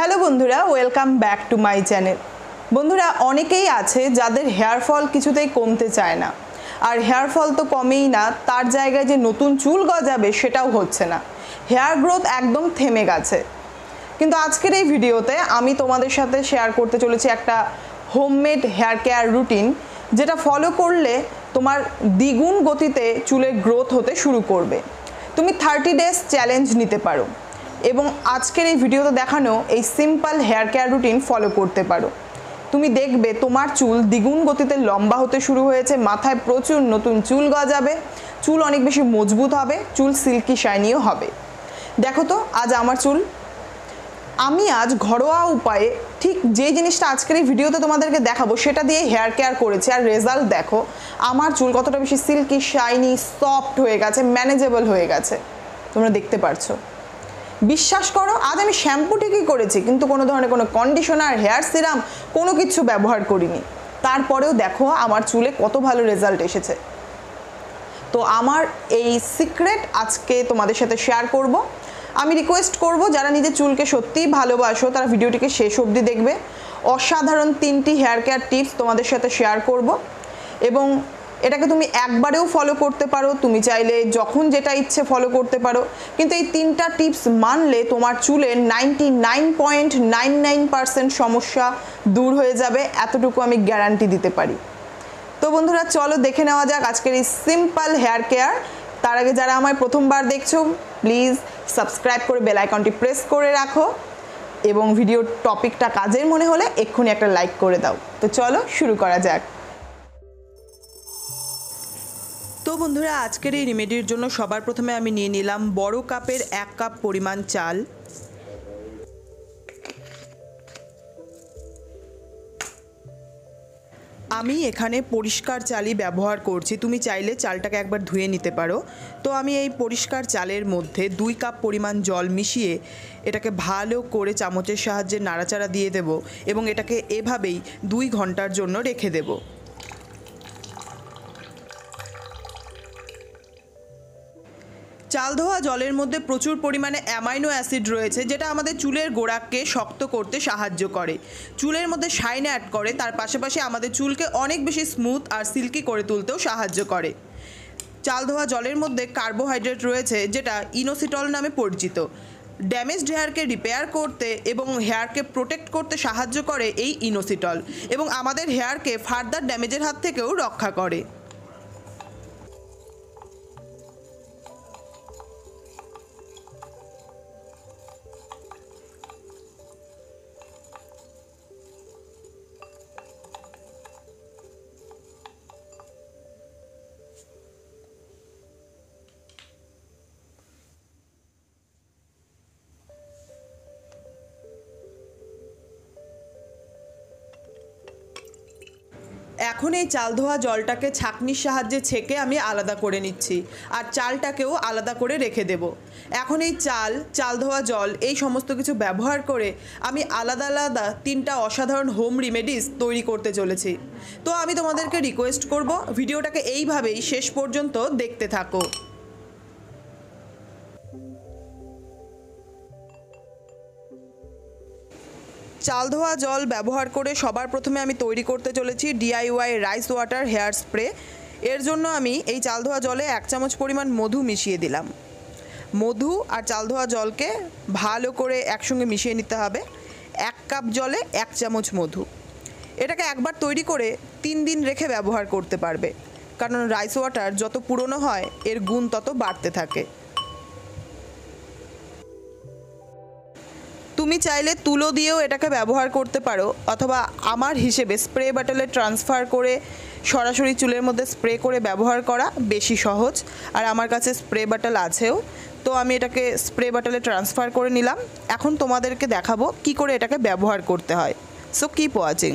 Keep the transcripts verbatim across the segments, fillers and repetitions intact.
Hello বন্ধুরা, welcome back to my channel. বন্ধুরা, অনেকেই আছে যাদের হেয়ার ফল কিছুতেই কমতে চায় না, আর হেয়ার ফল তো কমেই না, তার জায়গায় যে নতুন চুল গজাবে সেটাও হচ্ছে না। হেয়ার গ্রোথ একদম থেমে গেছে। কিন্তু আজকের এই ভিডিওতে আমি তোমাদের সাথে শেয়ার করতে চলেছি একটা হোমমেড হেয়ার কেয়ার রুটিন, যেটা ফলো করলে তোমার দ্বিগুণ গতিতে চুলের গ্রোথ হতে শুরু করবে। তুমি থার্টি ডেজ চ্যালেঞ্জ নিতে পারো এবং আজকের এই ভিডিওতে দেখানো এই simple hair care routine follow করতে পারো। তুমি দেখবে তোমার চুল দ্বিগুণ গতিতে লম্বা হতে শুরু হয়েছে, মাথায় প্রচুর নতুন চুল গজাবে, চুল অনেক বেশি মজবুত হবে, চুল সিল্কি শাইনিও হবে। দেখো তো আজ আমার চুল। আমি আজ ঘরোয়া উপায়ে ঠিক যে জিনিসটা আজকের এই ভিডিওতে তোমাদেরকে দেখাবো সেটা দিয়ে হেয়ার কেয়ার করেছি, আর রেজাল্ট দেখো আমার চুল কতটা বেশি সিল্কি শাইনি সফট হয়ে গেছে, ম্যানেজেবল হয়ে গেছে। তোমরা দেখতে পারছো। বিশ্বাস করো, আজ আমি শ্যাম্পু ঠিকই করেছি, কিন্তু কোনো ধরনের কোনো কন্ডিশনার, হেয়ার সিরাম কোনো কিছু ব্যবহার করিনি। তারপরেও দেখো আমার চুলে কত ভালো রেজাল্ট এসেছে। তো আমার এই সিক্রেট আজকে তোমাদের সাথে শেয়ার করব। আমি রিকোয়েস্ট করব, যারা নিজের চুলকে সত্যিই ভালোবাসো তারা ভিডিওটিকে শেষ অবধি দেখবে। অসাধারণ তিনটি হেয়ার কেয়ার টিপস তোমাদের সাথে শেয়ার করব এবং এটাকে তুমি একবারেও ফলো করতে পারো, তুমি চাইলে যখন যেটা ইচ্ছে ফলো করতে পারো, কিন্তু এই তিনটা টিপস মানলে তোমার চুলের ninety nine point nine nine percent সমস্যা দূর হয়ে যাবে, এতটুকু আমি গ্যারান্টি দিতে পারি। তো বন্ধুরা, চলো দেখে নেওয়া যাক আজকের এই সিম্পল হেয়ার কেয়ার। তার আগে যারা আমায় প্রথমবার দেখছো, প্লিজ সাবস্ক্রাইব করে বেল আইকনটি প্রেস করে রাখো এবং ভিডিওর টপিকটা কাজের মনে হলে এক্ষুনি একটা লাইক করে দাও। তো চলো শুরু করা যাক। তো বন্ধুরা, আজকের এই রেমেডির জন্য সবার প্রথমে আমি নিয়ে নিলাম বড় কাপের এক কাপ পরিমাণ চাল। আমি এখানে পরিষ্কার চালই ব্যবহার করছি, তুমি চাইলে চালটাকে একবার ধুয়ে নিতে পারো। তো আমি এই পরিষ্কার চালের মধ্যে দুই কাপ পরিমাণ জল মিশিয়ে এটাকে ভালো করে চামচের সাহায্যে নাড়াচাড়া দিয়ে দেব এবং এটাকে এভাবেই দুই ঘন্টার জন্য রেখে দেব। চাল ধোয়া জলের মধ্যে প্রচুর পরিমাণে অ্যামাইনো অ্যাসিড রয়েছে, যেটা আমাদের চুলের গোড়াকে শক্ত করতে সাহায্য করে, চুলের মধ্যে শাইন অ্যাড করে, তার পাশাপাশি আমাদের চুলকে অনেক বেশি স্মুথ আর সিল্কি করে তুলতেও সাহায্য করে। চাল ধোয়া জলের মধ্যে কার্বোহাইড্রেট রয়েছে, যেটা ইনোসিটল নামে পরিচিত। ড্যামেজড হেয়ারকে রিপেয়ার করতে এবং হেয়ারকে প্রোটেক্ট করতে সাহায্য করে এই ইনোসিটল, এবং আমাদের হেয়ারকে ফার্দার ড্যামেজের হাত থেকেও রক্ষা করে। এখন এই চাল ধোয়া জলটাকে ছাঁকনির সাহায্যে ছেঁকে আমি আলাদা করে নিচ্ছি, আর চালটাকেও আলাদা করে রেখে দেব। এখন এই চাল, চাল ধোয়া জল, এই সমস্ত কিছু ব্যবহার করে আমি আলাদা আলাদা তিনটা অসাধারণ হোম রেমেডিস তৈরি করতে চলেছি। তো আমি তোমাদেরকে রিকোয়েস্ট করব, ভিডিওটাকে এইভাবেই শেষ পর্যন্ত দেখতে থাকো। চাল ধোয়া জল ব্যবহার করে সবার প্রথমে আমি তৈরি করতে চলেছি DIY rice water hair spray. এর জন্য আমি এই চাল ধোয়া জলে এক চামচ পরিমাণ মধু মিশিয়ে দিলাম। মধু আর চাল ধোয়া জলকে ভালো করে একসঙ্গে মিশিয়ে নিতে হবে। এক কাপ জলে এক চামচ মধু। এটাকে একবার তৈরি করে তিন দিন রেখে ব্যবহার করতে পারবে, কারণ রাইস ওয়াটার যত পুরনো হয় এর গুণ তত বাড়তে থাকে। তুমি চাইলে তুলো দিয়েও এটাকে ব্যবহার করতে পারো, অথবা আমার হিসেবে স্প্রে বটলে ট্রান্সফার করে সরাসরি চুলের মধ্যে স্প্রে করে ব্যবহার করা বেশি সহজ, আর আমার কাছে স্প্রে বটল আছেও। তো আমি এটাকে স্প্রে বটলে ট্রান্সফার করে নিলাম। এখন তোমাদেরকে দেখাবো কি করে এটাকে ব্যবহার করতে হয়। So keep watching.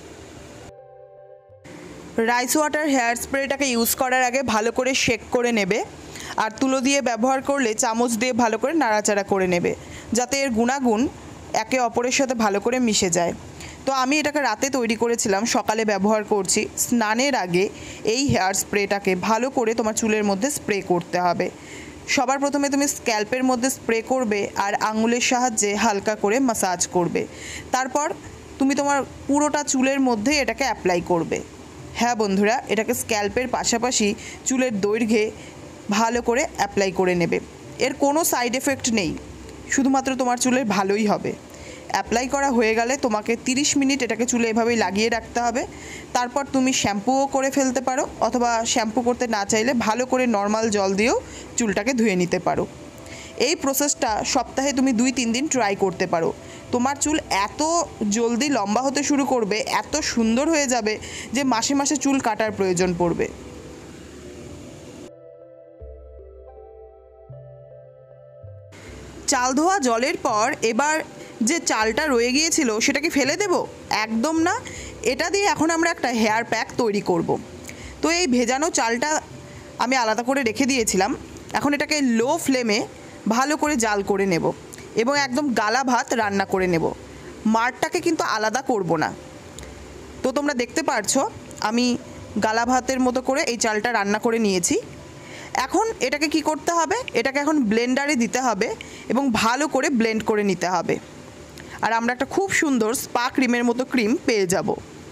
Rice water hair স্প্রেটাকে ইউজ করার আগে ভালো করে শেক করে নেবে, আর তুলো দিয়ে ব্যবহার করলে চামচ দিয়ে ভালো করে নাড়াচাড়া করে নেবে, যাতে এর গুণাগুণ একে অপরের সাথে ভালো করে মিশে যায়। তো আমি এটাকে রাতে তৈরি করেছিলাম, সকালে ব্যবহার করছি। স্নানের আগে এই হেয়ার স্প্রেটাকে ভালো করে তোমার চুলের মধ্যে স্প্রে করতে হবে। সবার প্রথমে তুমি স্ক্যাল্পের মধ্যে স্প্রে করবে আর আঙুলের সাহায্যে হালকা করে ম্যাসাজ করবে। তারপর তুমি তোমার পুরোটা চুলের মধ্যে এটাকে অ্যাপ্লাই করবে। হ্যাঁ বন্ধুরা, এটাকে স্ক্যাল্পের পাশাপাশি চুলের দৈর্ঘ্যে ভালো করে অ্যাপ্লাই করে নেবে। এর কোনো সাইড এফেক্ট নেই, শুধুমাত্র তোমার চুলের ভালোই হবে। অ্যাপ্লাই করা হয়ে গেলে তোমাকে তিরিশ মিনিট এটাকে চুলে এভাবেই লাগিয়ে রাখতে হবে। তারপর তুমি শ্যাম্পুও করে ফেলতে পারো, অথবা শ্যাম্পু করতে না চাইলে ভালো করে নর্মাল জল দিয়েও চুলটাকে ধুয়ে নিতে পারো। এই প্রসেসটা সপ্তাহে তুমি দুই তিন দিন ট্রাই করতে পারো। তোমার চুল এত জলদি লম্বা হতে শুরু করবে, এত সুন্দর হয়ে যাবে যে মাসে মাসে চুল কাটার প্রয়োজন পড়বে। চাল ধোয়া জলের পর এবার যে চালটা রয়ে গিয়েছিল সেটাকে ফেলে দেব? একদম না। এটা দিয়ে এখন আমরা একটা হেয়ার প্যাক তৈরি করব। তো এই ভেজানো চালটা আমি আলাদা করে রেখে দিয়েছিলাম। এখন এটাকে লো ফ্লেমে ভালো করে জাল করে নেব এবং একদম গালা ভাত রান্না করে নেব। মাড়টাকে কিন্তু আলাদা করব না। তো তোমরা দেখতে পারছো আমি গালা ভাতের মতো করে এই চালটা রান্না করে নিয়েছি। এখন এটাকে কি করতে হবে, এটাকে এখন ব্লেন্ডারে দিতে হবে এবং ভালো করে ব্লেন্ড করে নিতে হবে। আর আমরা একটা খুব সুন্দর স্পা ক্রিমের মতো ক্রিম পেয়ে যাব।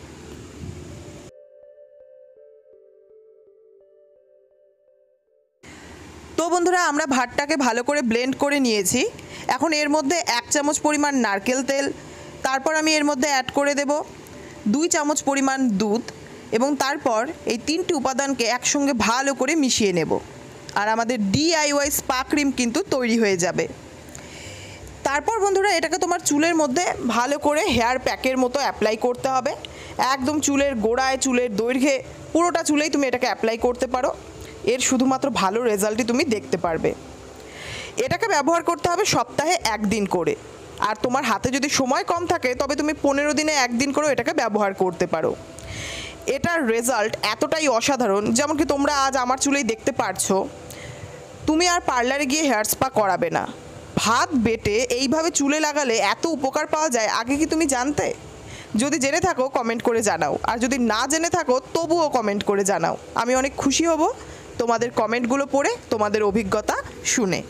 তো বন্ধুরা, আমরা ভাতটাকে ভালো করে ব্লেন্ড করে নিয়েছি। এখন এর মধ্যে এক চামচ পরিমাণ নারকেল তেল, তারপর আমি এর মধ্যে অ্যাড করে দেব দুই চামচ পরিমাণ দুধ এবং তারপর এই তিনটি উপাদানকে একসঙ্গে ভালো করে মিশিয়ে নেব। আর আমাদের ডিআইওয়াই স্পা ক্রিম কিন্তু তৈরি হয়ে যাবে। তারপর বন্ধুরা, এটাকে তোমার চুলের মধ্যে ভালো করে হেয়ার প্যাকের মতো অ্যাপ্লাই করতে হবে। একদম চুলের গোড়ায়, চুলের দৈর্ঘ্যে, পুরোটা চুলেই তুমি এটাকে অ্যাপ্লাই করতে পারো। এর শুধুমাত্র ভালো রেজাল্টই তুমি দেখতে পারবে। এটাকে ব্যবহার করতে হবে সপ্তাহে একদিন করে। আর তোমার হাতে যদি সময় কম থাকে তবে তুমি পনেরো দিনে একদিন করেও এটাকে ব্যবহার করতে পারো। এটার রেজাল্ট এতটাই অসাধারণ, যেমন কি তোমরা আজ আমার চুলেই দেখতে পারছো। তুমি আর পার্লারে গিয়ে হেয়ার স্পা করাবে না। ভাত বেটে এইভাবে চুলে লাগালে এত উপকার পাওয়া যায়, আগে কি তুমি জানতে? যদি জেনে থাকো কমেন্ট করে জানাও, আর যদি না জেনে থাকো তবুও কমেন্ট করে জানাও। আমি অনেক খুশি হব তোমাদের কমেন্টগুলো পড়ে, তোমাদের অভিজ্ঞতা শুনে।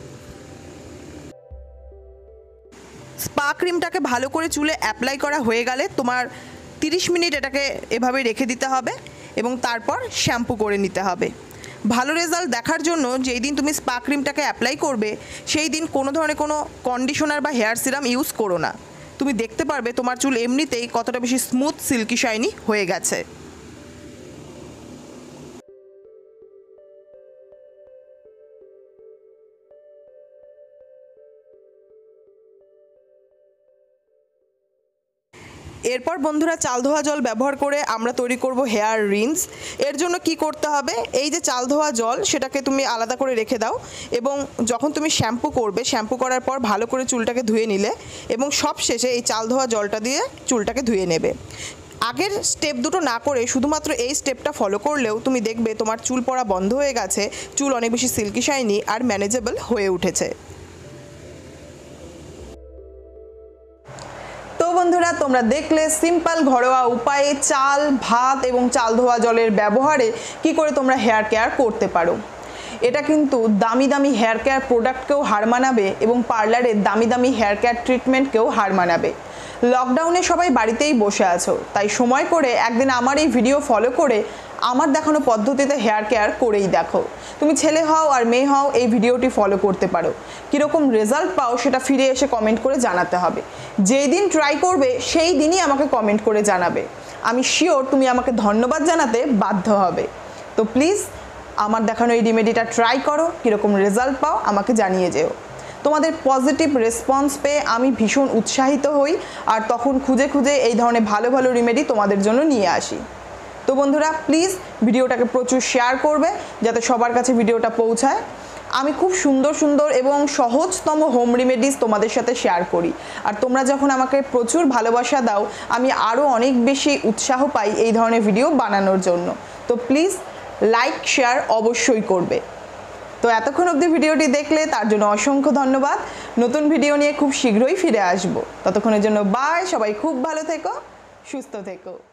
স্পা ক্রিমটাকে ভালো করে চুলে অ্যাপ্লাই করা হয়ে গেলে তোমার তিরিশ মিনিট এটাকে এভাবে রেখে দিতে হবে এবং তারপর শ্যাম্পু করে নিতে হবে। ভালো রেজাল্ট দেখার জন্য যেই দিন তুমি স্পা ক্রিমটাকে অ্যাপ্লাই করবে সেই দিন কোনো ধরনের কোনো কন্ডিশনার বা হেয়ার সিরাম ইউজ করো না। তুমি দেখতে পারবে তোমার চুল এমনিতেই কতটা বেশি স্মুথ, সিল্কি, শাইনি হয়ে গেছে। এরপর বন্ধুরা, চাল ধোয়া জল ব্যবহার করে আমরা তৈরি করব হেয়ার রিন্স। এর জন্য কি করতে হবে, এই যে চাল ধোয়া জল সেটাকে তুমি আলাদা করে রেখে দাও এবং যখন তুমি শ্যাম্পু করবে, শ্যাম্পু করার পর ভালো করে চুলটাকে ধুয়ে নিলে এবং সব শেষে এই চাল ধোয়া জলটা দিয়ে চুলটাকে ধুয়ে নেবে। আগের স্টেপ দুটো না করে শুধুমাত্র এই স্টেপটা ফলো করলেও তুমি দেখবে তোমার চুল পড়া বন্ধ হয়ে গেছে, চুল অনেক বেশি সিল্কি, শাইনি আর ম্যানেজেবল হয়ে উঠেছে। তো বন্ধুরা, তোমরা দেখলে সিম্পল ঘরোয়া উপায়ে চাল, ভাত এবং চাল ধোয়া জলের ব্যবহারে কি করে তোমরা হেয়ার কেয়ার করতে পারো। এটা কিন্তু দামি দামি হেয়ার কেয়ার প্রোডাক্টকেও হার মানাবে এবং পার্লারের দামি দামি হেয়ার কেয়ার ট্রিটমেন্টকেও হার মানাবে। লকডাউনে সবাই বাড়িতেই বসে আছো, তাই সময় করে একদিন আমার এই ভিডিও ফলো করে আমার দেখানো পদ্ধতিতে হেয়ার কেয়ার করেই দেখো। তুমি ছেলে হও আর মেয়ে হও, এই ভিডিওটি ফলো করতে পারো। কীরকম রেজাল্ট পাও সেটা ফিরে এসে কমেন্ট করে জানাতে হবে। যেই দিন ট্রাই করবে সেই দিনই আমাকে কমেন্ট করে জানাবে। আমি শিওর তুমি আমাকে ধন্যবাদ জানাতে বাধ্য হবে। তো প্লিজ আমার দেখানো এই রেমেডিটা ট্রাই করো, কীরকম রেজাল্ট পাও আমাকে জানিয়ে যেও। তোমাদের পজিটিভ রেসপন্স পেয়ে আমি ভীষণ উৎসাহিত হই আর তখন খুঁজে খুঁজে এই ধরনের ভালো ভালো রেমেডি তোমাদের জন্য নিয়ে আসি। তো বন্ধুরা, প্লিজ ভিডিওটাকে প্রচুর শেয়ার করবে যাতে সবার কাছে ভিডিওটা পৌঁছায়। আমি খুব সুন্দর সুন্দর এবং সহজতম হোম রেমেডিস তোমাদের সাথে শেয়ার করি, আর তোমরা যখন আমাকে প্রচুর ভালোবাসা দাও আমি আরও অনেক বেশি উৎসাহ পাই এই ধরনের ভিডিও বানানোর জন্য। তো প্লিজ লাইক, শেয়ার অবশ্যই করবে। তো এতক্ষণ অবধি ভিডিওটি দেখলে তার জন্য অসংখ্য ধন্যবাদ। নতুন ভিডিও নিয়ে খুব শীঘ্রই ফিরে আসবো। ততক্ষণের জন্য বাই। সবাই খুব ভালো থেকো, সুস্থ থেকো।